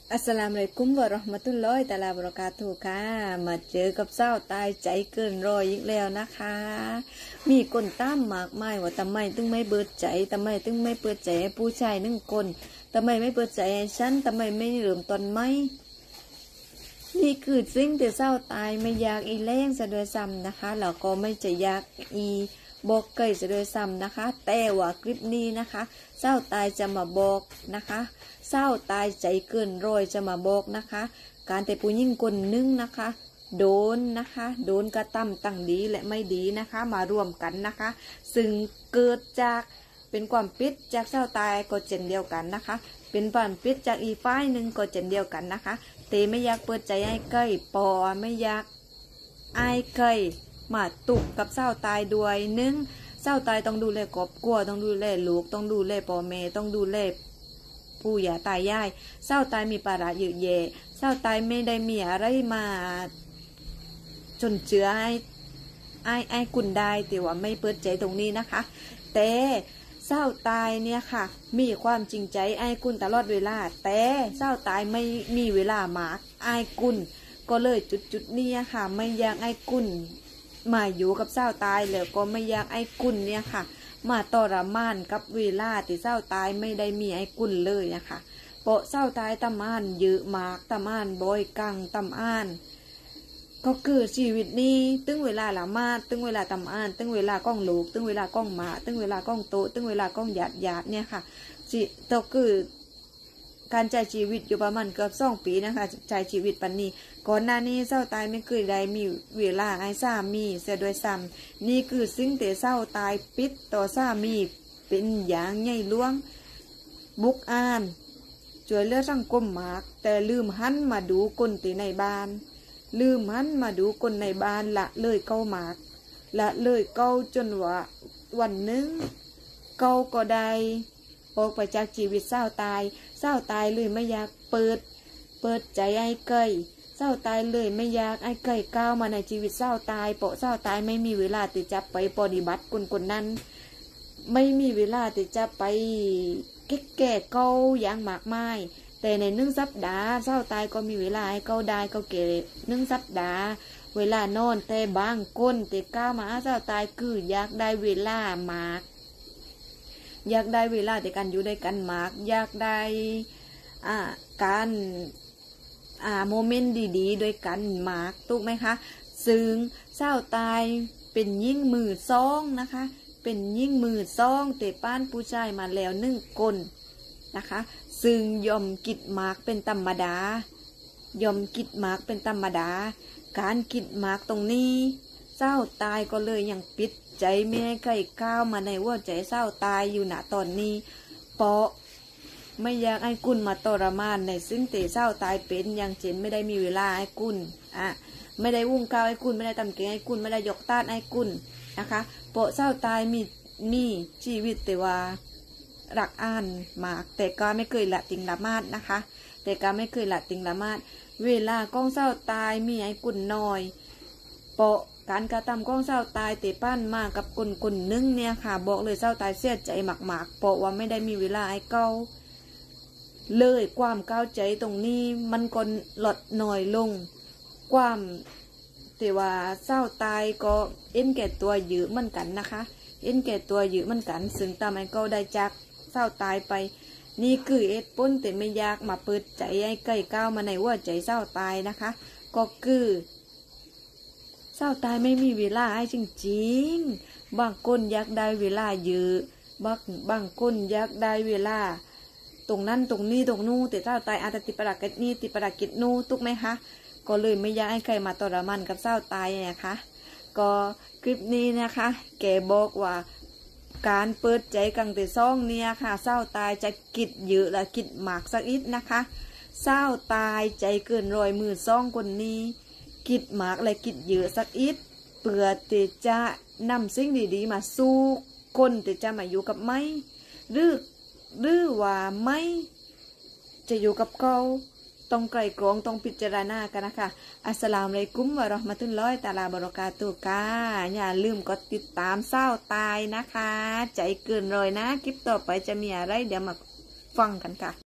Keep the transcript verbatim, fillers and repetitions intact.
อัสสลามุอะลัยกุมวะเราะห์มะตุลลอฮิตะอาลาบะเราะกาตุฮ์ค่ะมาเจอกับเศร้าตายใจเกินร้อยอีกแล้วนะคะมีคนตามมากมายว่าทำไมถึงไม่เปิดใจทำไมถึงไม่เปิดใจให้ผู้ชายหนึ่งคนทำไมไม่เปิดใจให้ฉันทำไมไม่เริ่มต้นไหมนี่คือสิ่งที่เศร้าตายไม่อยากอีแรงซะด้วยซ้ำนะคะแล้วก็ไม่จะอยากอีบอกเกยซะด้วยซ้ำนะคะแต่ว่าคลิปนี้นะคะเศร้าตายจะมาบอกนะคะเศร้าตายใจเกินร้อยจะมาบอกนะคะการแต่ผู้หญิงคนนึงนะคะโดนนะคะโดนกระทำตั้งดีและไม่ดีนะคะมารวมกันนะคะซึ่งเกิดจากเป็นความปิดจากเศร้าตายก็เช่นเดียวกันนะคะเป็นความปิดจากอีฝ่ายหนึ่งก็เช่นเดียวกันนะคะเตไม่อยากเปิดใจให้ใกล้ปอไม่อยากไอ้ใกล้มาตุกกับเศร้าตายด้วยหนึ่งเศร้าตายต้องดูแลครอบครัวต้องดูแลลูกต้องดูแลพ่อแม่ต้องดูแลปู่ย่าตายายเศร้าตายมีภาระเยอะแยะเศร้าตายไม่ได้มีอะไรมาจนเจือไอ้ไอ้ไอ้กุนได้แต่ว่าไม่เปิดใจตรงนี้นะคะแต่เศร้าตายเนี่ยค่ะมีความจริงใจไอ้กุนตลอดเวลาแต่เศร้าตายไม่มีเวลามากไอ้กุนก็เลยจุดจุดนี้ค่ะไม่อยากไอ้กุนมาอยู่กับเศร้าตายแล้วก็ไม่อยากไอ้กุนเนี่ยค่ะมาทรมานกับเวลาที่เศร้าตายไม่ได้มีไอ้กุนเลยนะคะเพราะเศร้าตายตำอ่านเยอะมากตำอ่านบ่อยกังตำอ่านก็คือชีวิตนี้ตึงเวลาละมาดตึงเวลาตำอ่านตึงเวลาก้องลูกตึงเวลาก้องหมาตึงเวลาก้องโตตึงเวลาก้องหยาดหยาดเนี่ยค่ะจิก็คือการใช้ชีวิตอยู่ประมาณเกือบสองปีนะคะใช้ชีวิตปันนี้ก่อนหน้านี้เศร้าตายไม่เคยได้มีเวลาไอ้สามีเสียโดยซ้ำนี่คือสิ่งที่เศร้าตายปิดต่อสามีเป็นอย่างใหญ่หลวงบุกอ่านช่วยเหลือสังคมมากแต่ลืมหันมาดูคนที่ในบ้านลืมหันมาดูคนในบ้านละเลยเก้ามากละเลยเก้าจนว่าวันหนึ่งเก้าก็ได้ออกไปจากชีวิตเศร้าตายเศร้าตายเลยไม่อยากเปิดเปิดใจไอ้เกยเศร้าตายเลยไม่อยากไอ้เกยก้าวมาในชีวิตเศร้าตายเพราะเศร้าตายไม่มีเวลาที่จะไปปฏิบัติคนคนนั้นไม่มีเวลาที่จะไปเก็บแก่เก้าอย่างมากมายแต่ในหนึ่งสัปดาห์เศร้าตายก็มีเวลาให้เก้าได้ก็เก๋หนึ่งสัปดาห์เวลานอนแต่บางคนแต่ก้าวมาเศร้าตายคืออยากได้เวลามากอยากได้เวลาแต่การอยู่ด้วยกันมากอยากได้อ่าการอ่าโมเมนต์ดีๆด้วยกันมากถูกไหมคะซึ่งเศร้าตายเป็นยิ่งมือซองนะคะเป็นยิ่งมือซองแต่ป้านผู้ชายมาแล้วหนึ่งคนนะคะซึ่งยอมกิดมากเป็นธรรมดายอมกิดมากเป็นธรรมดาการกิดมากตรงนี้เศร้าตายก็เลยยังปิดใจไม่ให้ใครก้าวมาในหัวใจเศร้าตายอยู่ณตอนนี้เพราะไม่อยากให้กุนมาทรมานในซึ่งเตะเศร้าตายเป็นอย่างเช่นไม่ได้มีเวลาให้กุนอ่ะไม่ได้วุ่งก้าวให้กุนไม่ได้ทำเกงให้กุนไม่ได้ยกต้านให้กุนนะคะเพราะเศร้าตายมีมีชีวิตแต่ว่ารักอ่านมากแต่ก็ไม่เคยละติงละมาดนะคะแต่ก็ไม่เคยละติงละมาดเวลาก้องเศร้าตายมีให้กุนน้อยเพราะการกระทำของเศร้าตายเตะป้านมากกับคนคนนึงเนี่ยค่ะบอกเลยเศร้าตายเสียใจหมากๆเพราะว่าไม่ได้มีเวลาให้เก้าเลยความก้าวใจตรงนี้มันก็ลดหน่อยลงความแต่ว่าเศร้าตายก็เอ็นแก่ตัวเยอะเหมือนกันนะคะเอ็นแก่ตัวเยอะเหมือนกันซึ่งตามไอ้ก็ได้จากเศร้าตายไปนี่คือเอ็ดป้นแต่ไม่ยากมาเปิดใจไอ้ใกล้ก้าวมาในหัวใจเศร้าตายนะคะก็คือเศร้าตายไม่มีเวลาให้จริงๆบางคนอยากได้เวลาเยอะบางบางคนอยากได้เวลาตรงนั้นตรงนี้ตรงนู้นแต่เศร้าตายอาจจะติดประกิจนี้ติดประกิจนู้นทุกไหมคะก็เลยไม่อยากให้ใครมาทรมานกับเศร้าตายนะคะก็คลิปนี้นะคะแกบอกว่าการเปิดใจกังแต่ซ่องเนี่ยค่ะเศร้าตายจะกิดเยอะและกิดหมากสักอิดนะคะเศร้าตายใจเกินร้อยมือซ่องคนนี้กิดหมากและกิดเยอะสักอิดเปื่อแต่จะนำสิ่งดีๆมาสู้คนแต่จะมาอยู่กับไม่หรือหรือว่าไม่จะอยู่กับเขาต้องไกลกรองต้องพิจารณากันนะคะอัสสลามุอะลัยกุมวะเราะห์มะตุลลอฮิตะอาลาบะเราะกาตุฮ์ค่ะอย่าลืมกดติดตามเศร้าตายนะคะใจเกินร้อยนะคลิปต่อไปจะมีอะไรเดี๋ยวมาฟังกันค่ะ